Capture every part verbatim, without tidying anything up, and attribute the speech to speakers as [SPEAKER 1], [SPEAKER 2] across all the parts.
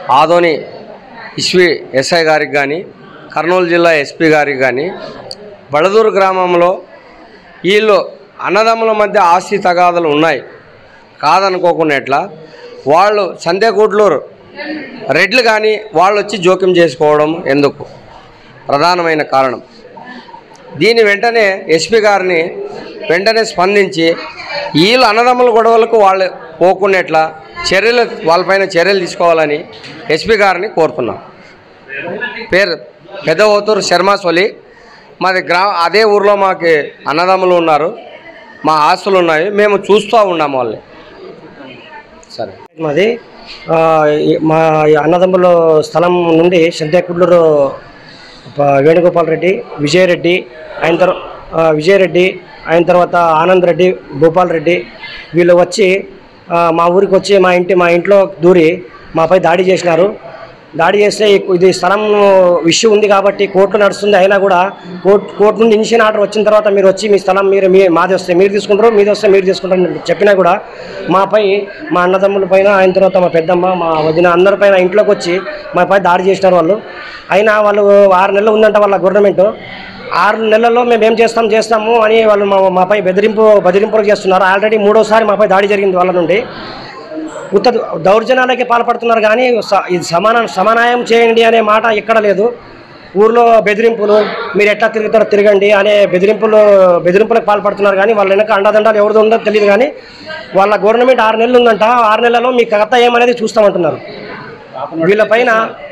[SPEAKER 1] Adoni ఇస్వి SI గారికి కానీ కర్నూలు జిల్లా ఎస్పీ గారికి కానీ బళదూరు గ్రామంలో వీళ్ళు అన్నదమ్ముల మధ్య ఆస్తి తగాదాలు ఉన్నాయి కాదనుకోకుండా ఎట్లా వాళ్ళు సందేకూట్లూరు రెడ్లు కానీ వాళ్ళు వచ్చి జోక్యం చేసుకోవడం ఎందుకు ప్రధానమైన కారణం. దీని వెంటనే ఎస్పీ గారిని వెంటనే స్పందించి వీళ్ళు అన్నదమ్ముల గొడవలకు వాళ్ళు పోకునేట్లా చర్యలు వాళ్ళపైన చర్యలు తీసుకోవాలని ఎస్పీ గారిని కోరుతున్నాం. పేరు పెద్ద ఓతూరు శర్మ సొలి. మాది గ్రా అదే ఊర్లో మాకు అన్నదమ్ములు ఉన్నారు, మా ఆస్తులు ఉన్నాయి, మేము చూస్తూ ఉన్నాము వాళ్ళని. సరే,
[SPEAKER 2] మాది మా అన్నదమ్ముల స్థలం నుండి సంతేకుడ్లూరు వేణుగోపాల్ రెడ్డి, విజయరెడ్డి అయిన తర్వాత విజయరెడ్డి అయిన తర్వాత ఆనంద్ రెడ్డి, భూపాల్ రెడ్డి వీళ్ళు వచ్చి మా ఊరికి వచ్చి మా ఇంటి మా ఇంట్లో దూరి మాపై దాడి చేసినారు. దాడి చేస్తే ఇది స్థలం ఇష్యూ ఉంది కాబట్టి కోర్టు నడుస్తుంది. అయినా కూడా కోర్టు కోర్టు నుండి ఇనిషియల్ ఆర్డర్ వచ్చిన తర్వాత మీరు వచ్చి మీ స్థలం మీరు మీ మాది వస్తే మీరు తీసుకుంటారు, మీది వస్తే మీరు తీసుకుంటారు చెప్పినా కూడా మాపై మా అన్నదమ్ముల పైన అయిన తర్వాత మా పెద్దమ్మ మా వదిన అందరిపైన ఇంట్లోకి వచ్చి మాపై దాడి చేసినారు వాళ్ళు. అయినా వాళ్ళు ఆరు నెలలు ఉందంట వాళ్ళ గవర్నమెంట్. ఆరు నెలల్లో మేము ఏం చేస్తాం చేస్తాము అని వాళ్ళు మా మాపై బెదిరింపు బెదిరింపులు చేస్తున్నారు. ఆల్రెడీ మూడోసారి మాపై దాడి జరిగింది వాళ్ళ నుండి. ఉత్త దౌర్జన్యాలకి పాల్పడుతున్నారు కానీ ఇది సమాన సమానాయం చేయండి అనే మాట ఎక్కడ లేదు. ఊర్లో బెదిరింపులు మీరు ఎట్లా తిరుగుతారో తిరగండి అనే బెదిరింపులు బెదిరింపులకు పాల్పడుతున్నారు కానీ వాళ్ళ వెనక అండదండాలు ఎవరిదో ఉందో తెలియదు. కానీ వాళ్ళ గవర్నమెంట్ ఆరు నెలలు ఉందంట, ఆరు నెలల్లో మీ కథ ఏమనేది చూస్తామంటున్నారు. వీళ్ళపైన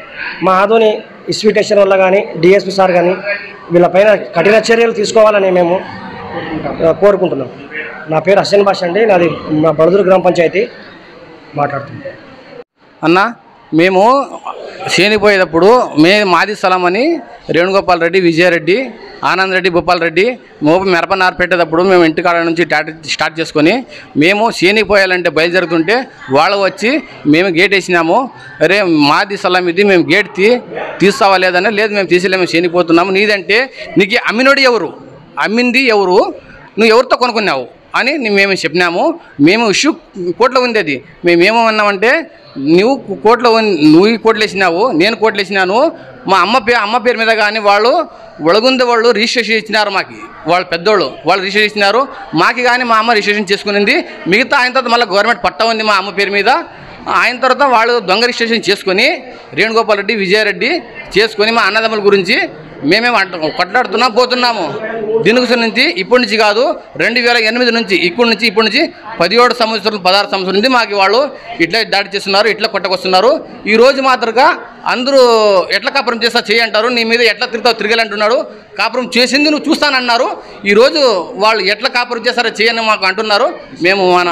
[SPEAKER 2] మా ఆదోని ఇస్వి స్టేషన్ వల్ల కానీ డిఎస్పీ సార్ కానీ వీళ్ళపైన కఠిన చర్యలు తీసుకోవాలని మేము కోరుకుంటున్నాం. నా పేరు హసన్ బాష్ అండి, నాది మా బళదూరు గ్రామ పంచాయతీ మాట్లాడుతుంది.
[SPEAKER 3] అన్న మేము చేనిపోయేటప్పుడు మే మాది స్థలం అని వేణుగోపాల్ రెడ్డి, విజయరెడ్డి, ఆనంద్ రెడ్డి, భూపాల్ రెడ్డి మోపు మిరప నారు పెట్టేటప్పుడు మేము ఇంటికాడ నుంచి స్టార్ట్ చేసుకొని మేము చేనికి పోయాలంటే బయలుదేరుతుంటే వాళ్ళు వచ్చి మేము గేట్ వేసినాము. అరే మాది స్థలం ఇది, మేము గేట్ తీ తీస్తావా లేదని, లేదు మేము తీసేలేము చేనిపోతున్నాము. నీదంటే నీకు అమ్మినోడు ఎవరు, అమ్మింది ఎవరు, నువ్వు ఎవరితో కొనుక్కున్నావు అని మేము చెప్పినాము. మేము ఇష్యూ కోర్టులో ఉంది. అది మేమేమన్నామంటే నువ్వు కోర్టులో నువ్వు కోర్టులు వేసినావు, నేను కోర్టులు వేసినాను, మా అమ్మ పే అమ్మ పేరు మీద కానీ వాళ్ళు ఒಳగుంది వాళ్ళు రిజిస్ట్రేషన్ ఇచ్చినారు. మాకు వాళ్ళు పెద్దోళ్ళు వాళ్ళు రిజిస్ట్రేషన్ ఇచ్చినారు. మాకు కానీ మా అమ్మ రిజిస్ట్రేషన్ చేసుకునింది. మిగతా ఆయన తర్వాత మళ్ళీ గవర్నమెంట్ పట్టా ఉంది మా అమ్మ పేరు మీద. ఆయన తర్వాత వాళ్ళు దొంగ రిజిస్ట్రేషన్ చేసుకొని వేణుగోపాల్ రెడ్డి, విజయరెడ్డి చేసుకొని మా అన్నదమ్ముల గురించి మేమేం కొట్లాడుతున్నాం పోతున్నాము. దీనికి నుంచి ఇప్పటి నుంచి కాదు, రెండు వేల ఎనిమిది నుంచి ఇప్పటి నుంచి ఇప్పటి నుంచి పదిహేడు సంవత్సరాలు పదహారు సంవత్సరాల నుంచి మాకు వాళ్ళు ఇట్లా దాడి చేస్తున్నారు, ఇట్లా కొట్టకొస్తున్నారు. ఈ రోజు మాత్రగా అందరూ ఎట్లా కాపురం చేస్తా చేయంటారు, నీ మీద ఎట్లా తిరుగుతావు తిరగాలంటున్నాడు. కాపురం చేసింది నువ్వు చూస్తానన్నారు. ఈరోజు వాళ్ళు ఎట్లా కాపురం చేస్తారో చేయని మాకు అంటున్నారు. మేము మన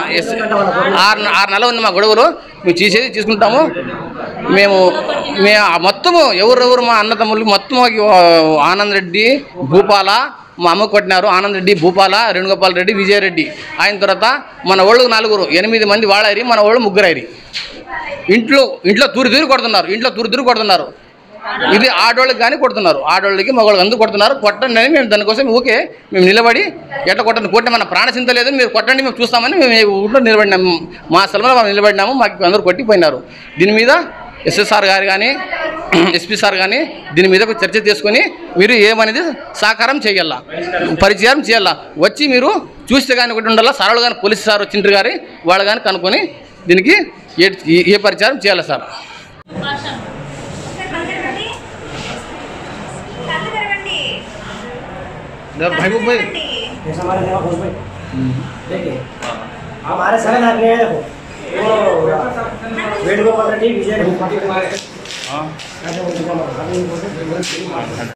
[SPEAKER 3] ఆరు ఆరు నెలలు ఉంది మా గొడవలు, మేము చేసేది తీసుకుంటాము. మేము మే మొత్తము ఎవరెవరు మా అన్నదమ్ములు మొత్తం ఆనంద్ రెడ్డి, భూపాల మా అమ్మ కొట్టినారు. ఆనంద్ రెడ్డి, భూపాల, వేణుగోపాల్ రెడ్డి, విజయరెడ్డి ఆయన తర్వాత మన వాళ్ళు నలుగురు ఎనిమిది మంది వాళ్ళారి, మన వాళ్ళు ముగ్గురైరి. ఇంట్లో ఇంట్లో తూరి తూరి కొడుతున్నారు, ఇంట్లో తూరి తూరి కొడుతున్నారు. ఇది ఆడవాళ్ళకి కానీ కొడుతున్నారు, ఆడవాళ్ళకి మగవాళ్ళకి అందరూ కొడుతున్నారు. కొట్టండి అని మేము దానికోసం ఓకే మేము నిలబడి ఎట్లా కొట్టండి కొట్టి మన ప్రాణచింత లేదు, మీరు కొట్టండి మేము చూస్తామని మేము ఊళ్ళో నిలబడినాము. మా స్థలంలో మేము నిలబడినాము. మాకు అందరూ కొట్టిపోయినారు. దీని మీద ఎస్ఎస్ఆర్ గారు కానీ ఎస్పీ సార్ కానీ దీని మీద చర్చ తీసుకొని మీరు ఏమనేది సహకారం చేయాల, పరిచయం చేయాల. వచ్చి మీరు చూస్తే కానీ ఒకటి ఉండాలా. సార్లు కానీ పోలీసు సార్ వచ్చిండ్రు గారి వాళ్ళు కానీ కనుక్కొని దీనికి ఏ ఏ పరిచయం చేయాలి సార్.
[SPEAKER 2] भाई भाई जैसा हमारे जगह बोल भाई देखिए हमारे सारे नाम नहीं है देखो वो वेणुगोपाल रेड्डी, विजय हाँ